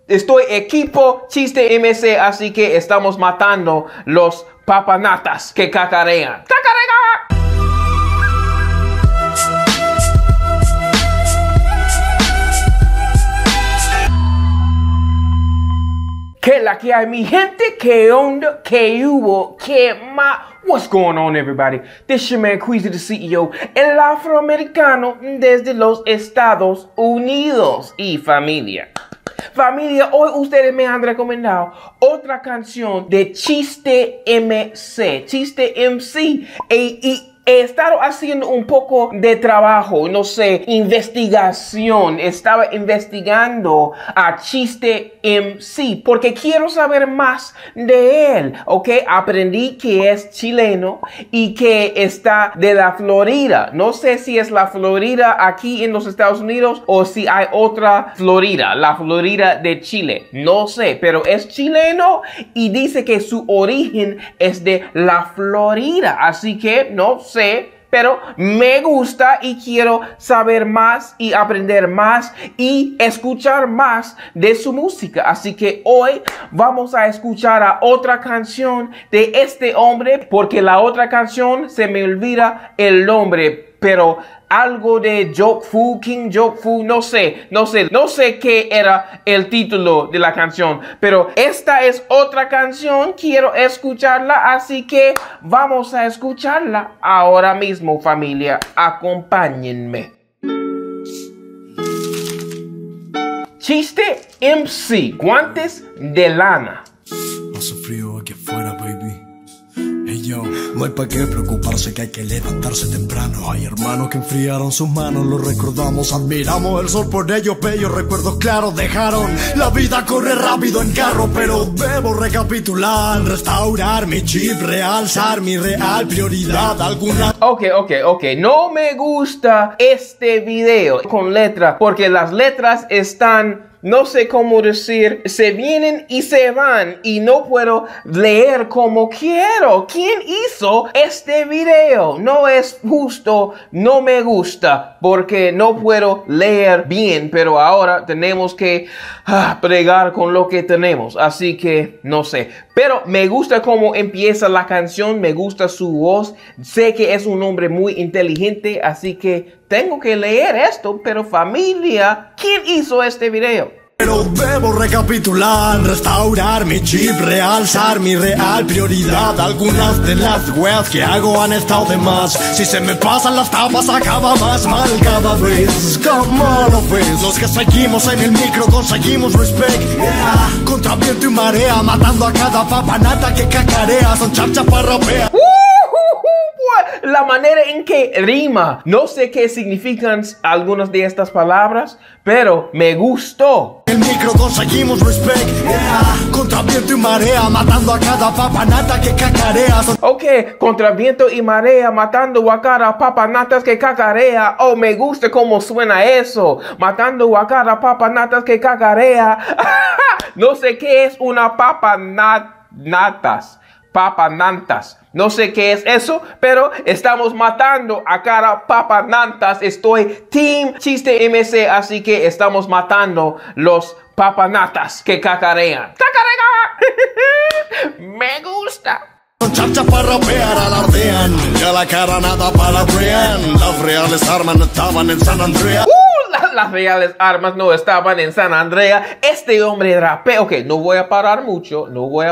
Estoy equipo Chiste MC, así que estamos matando los papanatas que cacarean. ¡Cacarean! ¿Qué la que hay, mi gente? ¿Qué onda? ¿Qué hubo? ¿Qué más? What's going on, everybody? This is your man, Queasy, the CEO, el afroamericano desde los Estados Unidos. Y familia, hoy ustedes me han recomendado otra canción de Chiste MC. Chiste MC. He estado haciendo un poco de trabajo, no sé, investigación. Estaba investigando a Chiste MC porque quiero saber más de él, ¿ok? Aprendí que es chileno y que está de la Florida. No sé si es la Florida aquí en los Estados Unidos o si hay otra Florida, la Florida de Chile. No sé, pero es chileno y dice que su origen es de la Florida. Así que no sé. Pero me gusta y quiero saber más y aprender más y escuchar más de su música. Así que hoy vamos a escuchar a otra canción de este hombre, porque la otra canción se me olvida el nombre, pero algo de Jokfu, King Jokfu, no sé qué era el título de la canción, pero esta es otra canción, quiero escucharla, así que vamos a escucharla ahora mismo, familia, acompáñenme. Chiste MC, guantes de lana. Hace frío aquí afuera, baby. Hey yo, no hay pa' qué preocuparse, que hay que levantarse temprano. Hay hermanos que enfriaron sus manos, los recordamos, admiramos el sol por ellos, bellos recuerdos claros dejaron. La vida corre rápido en carro, pero debo recapitular, restaurar mi chip, realzar mi real prioridad. Alguna... Ok. No me gusta este video con letra, porque las letras están... No sé cómo decir, se vienen y se van y no puedo leer como quiero. ¿Quién hizo este video? No es justo, no me gusta porque no puedo leer bien, pero ahora tenemos que bregar con lo que tenemos. Así que no sé, pero me gusta cómo empieza la canción, me gusta su voz. Sé que es un hombre muy inteligente, así que tengo que leer esto, pero familia, ¿quién hizo este video? Pero debo recapitular, restaurar mi chip, realzar mi real prioridad. Algunas de las weas que hago han estado de más. Si se me pasan las tapas acaba más mal cada vez. ¿Cómo lo ves? Los que seguimos en el micro conseguimos respect, yeah. Contra viento y marea, matando a cada papanata que cacarea. Son charchas para rapear. La manera en que rima. No sé qué significan algunas de estas palabras, pero me gustó. El micro conseguimos respect, yeah. Contra viento y marea, matando a cada papanata que cacarea. Ok, contra viento y marea, matando a cada papanatas que cacarea. Oh, me gusta cómo suena eso. Matando a cada papanatas que cacarea. No sé qué es una papanatas. Papanantas. No sé qué es eso, pero estamos matando a cada papanantas. Estoy Team Chiste MC, así que estamos matando los papanatas que cacarean. ¡Cacarean! Me gusta. Son charchas para rapear, alardean. Ya la cara nada para crean. Las reales armas no estaban en San Andrea. Las reales armas no estaban en San Andrea. Este hombre rapea. Ok, no voy a parar mucho.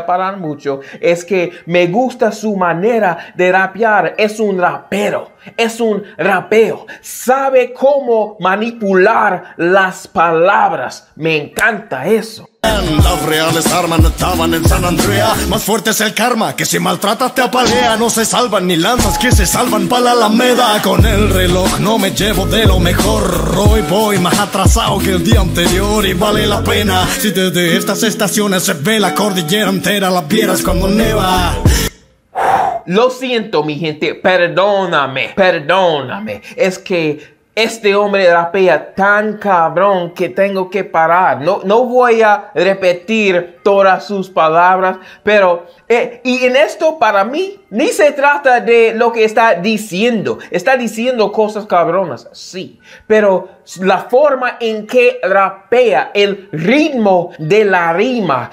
Es que me gusta su manera de rapear. Es un rapero. Es un rapeo. Sabe cómo manipular las palabras. Me encanta eso. Las reales armas no estaban en San Andrea. Más fuerte es el karma, que si maltratas te apalea. No se salvan ni lanzas que se salvan para la alameda. Con el reloj no me llevo de lo mejor. Hoy voy más atrasado que el día anterior y vale la pena. Si desde estas estaciones se ve la cordillera entera, la vieras cuando neva. Lo siento, mi gente, perdóname. Es que este hombre rapea tan cabrón que tengo que parar. No voy a repetir todas sus palabras, pero y en esto para mí ni se trata de lo que está diciendo. Está diciendo cosas cabronas, sí, pero la forma en que rapea, el ritmo de la rima.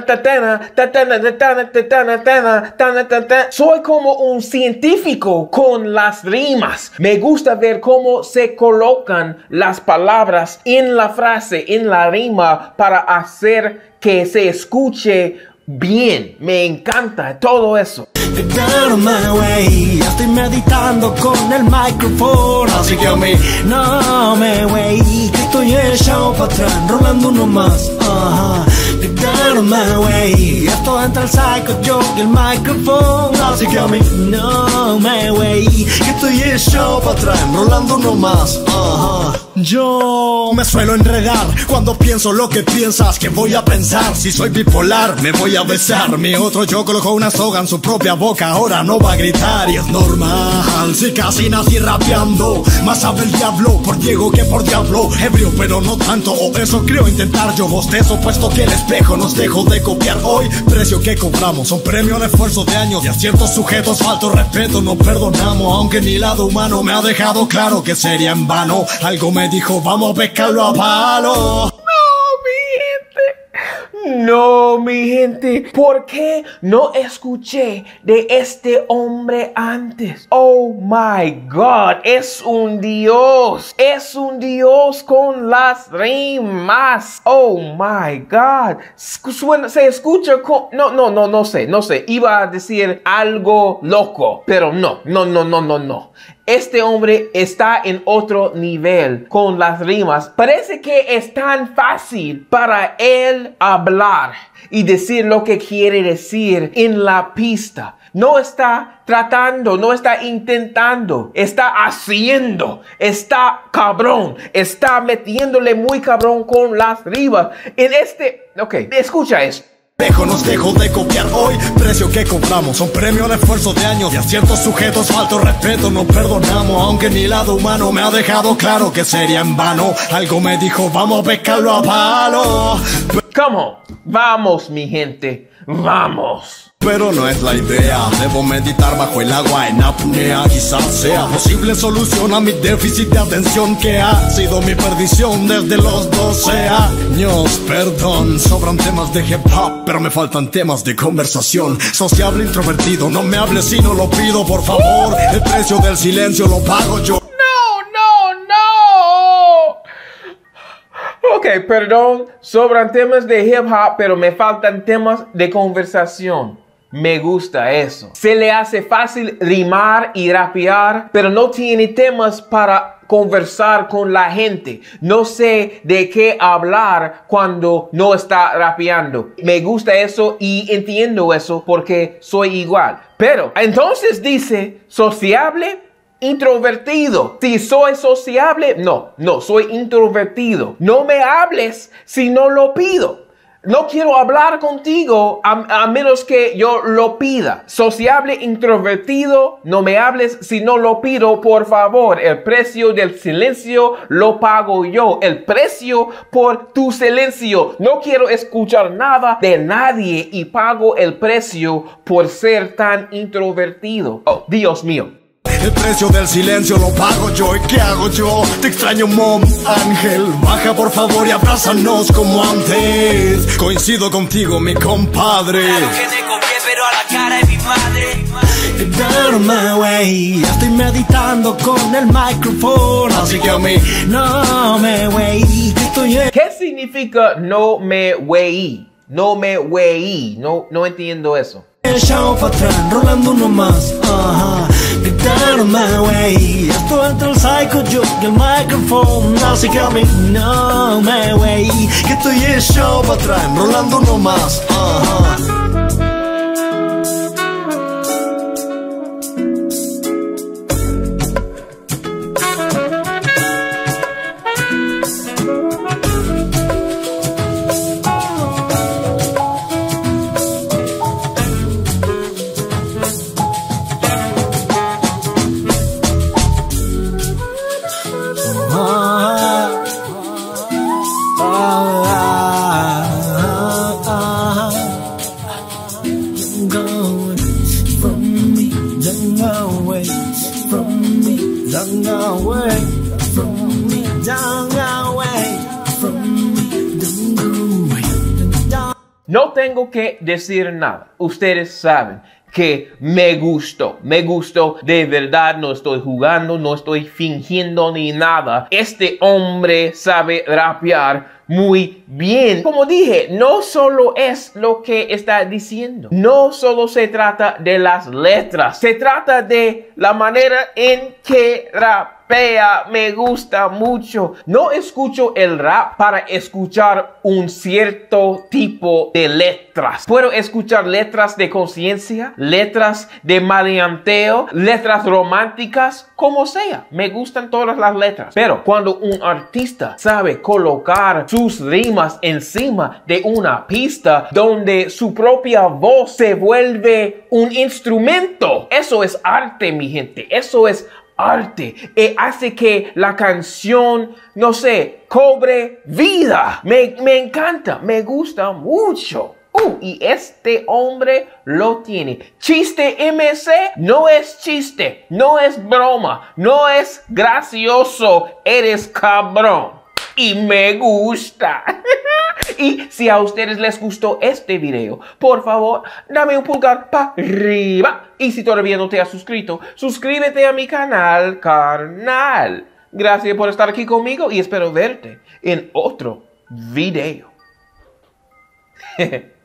Soy como un científico con las rimas. Me gusta ver cómo se colocan las palabras en la frase, en la rima, para hacer que se escuche bien. Me encanta todo eso. Get my way. Estoy meditando con el micrófono, así que a mí no me wey, que estoy echado para atrás, rolando uno más. Get my way. Esto entra el psycho, yo y el micrófono, así que a mí no me wey, que estoy echado para atrás, rolando uno más. Yo me suelo enredar cuando pienso lo que piensas que voy a pensar. Si soy bipolar, me voy a besar. Mi otro yo colocó una soga en su propia boca, ahora no va a gritar y es normal. Si casi nací rapeando, más sabe el diablo por Diego que por diablo. Ebrio pero no tanto, o eso creo intentar. Yo bostezo puesto que el espejo nos dejó de copiar hoy. Precio que cobramos, un premio al esfuerzo de años. Y a ciertos sujetos falto respeto, no perdonamos. Aunque mi lado humano me ha dejado claro que sería en vano. Algo me dijo, vamos a pescarlo a palo. No, mi gente, ¿por qué no escuché de este hombre antes? Oh my God, es un dios con las rimas. Oh my God, se escucha con... No sé, iba a decir algo loco, pero no. Este hombre está en otro nivel con las rimas. Parece que es tan fácil para él hablar y decir lo que quiere decir en la pista. No está tratando, no está intentando, está haciendo, está cabrón, está metiéndole muy cabrón con las rimas. Ok, escucha esto. Nos dejó de copiar hoy, precio que cobramos, un premio al esfuerzo de años. Y a ciertos sujetos falto respeto, no perdonamos. Aunque mi lado humano me ha dejado claro que sería en vano. Algo me dijo, vamos a pescarlo a palo. ¿Cómo? Vamos, mi gente, vamos. Pero no es la idea, debo meditar bajo el agua en apnea. Quizás sea posible solución a mi déficit de atención, que ha sido mi perdición desde los 12 años. Perdón, sobran temas de hip hop, pero me faltan temas de conversación. Sociable, introvertido, no me hables si no lo pido, por favor. El precio del silencio lo pago yo. Ok, perdón, sobran temas de hip hop, pero me faltan temas de conversación. Me gusta eso. Se le hace fácil rimar y rapear, pero no tiene temas para conversar con la gente. No sé de qué hablar cuando no está rapeando. Me gusta eso y entiendo eso porque soy igual. Pero entonces dice sociable, introvertido. Si soy sociable, no, soy introvertido. No me hables si no lo pido. No quiero hablar contigo a menos que yo lo pida. Sociable, introvertido, no me hables si no lo pido, por favor. El precio del silencio lo pago yo. El precio por tu silencio. No quiero escuchar nada de nadie y pago el precio por ser tan introvertido. Oh, Dios mío. El precio del silencio lo pago yo. ¿Y qué hago yo? Te extraño, mom, ángel. Baja por favor y abrázanos como antes. Coincido contigo, mi compadre. Claro que te copié, pero a la cara de mi madre. Get out of my way. Estoy meditando con el micrófono, así que a mí no me wey. ¿Qué significa no me wey? No me wey. No entiendo eso. Echado para atrás, rolando uno más. Get out of my way. Esto entra el psycho, yo y el micrófono, así que a mí no me wey, que estoy echado para atrás, rolando uno más. No tengo que decir nada. Ustedes saben que me gustó de verdad, no estoy jugando, no estoy fingiendo ni nada. Este hombre sabe rapear muy bien. Como dije, no solo es lo que está diciendo, no solo se trata de las letras, se trata de la manera en que rapea. Me gusta mucho. No escucho el rap para escuchar un cierto tipo de letras. Puedo escuchar letras de conciencia, letras de maleanteo, letras románticas, como sea. Me gustan todas las letras. Pero cuando un artista sabe colocar sus rimas encima de una pista donde su propia voz se vuelve un instrumento, eso es arte, mi gente. Eso es arte. Hace que la canción, no sé, cobre vida. Me encanta, me gusta mucho. Y este hombre lo tiene. Chiste MC no es chiste, no es broma, no es gracioso. Eres cabrón. Y me gusta. Y si a ustedes les gustó este video, por favor, dame un pulgar para arriba. Y si todavía no te has suscrito, suscríbete a mi canal, carnal. Gracias por estar aquí conmigo y espero verte en otro video.